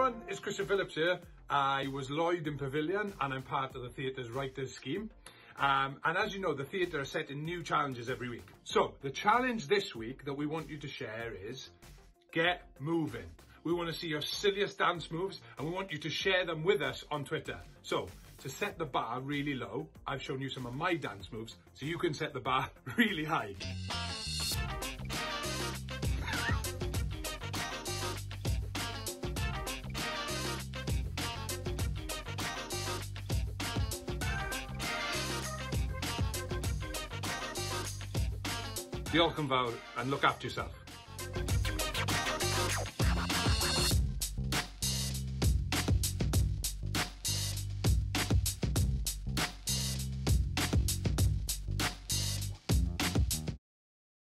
everyone, it's Kristian Phillips here. I was Lloyd in Pavilion and I'm part of the theatre's writers scheme. And as you know, the theatre are setting new challenges every week. So the challenge this week that we want you to share is get moving. We want to see your silliest dance moves and we want you to share them with us on Twitter. So to set the bar really low, I've shown you some of my dance moves so you can set the bar really high. Diolch yn fawr and look after yourself.